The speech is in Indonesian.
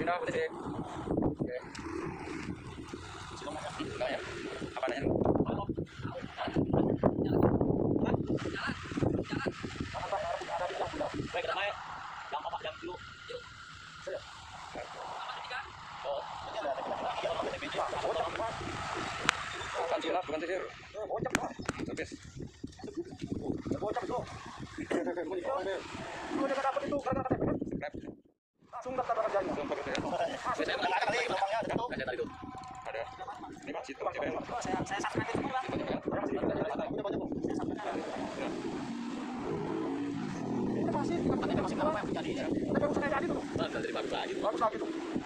Pindah boleh sih. Oke. Enggak ya? Apa nanya? Bukan silap, bukan sisir. Habis. Langsung daftar kerjanya. Ada. Ini Pak, situ Pak. Saya subscribe itu, Pak. Ini masih apa yang menjadi? Tapi saya jadi tuh. Bagus lagi tuh.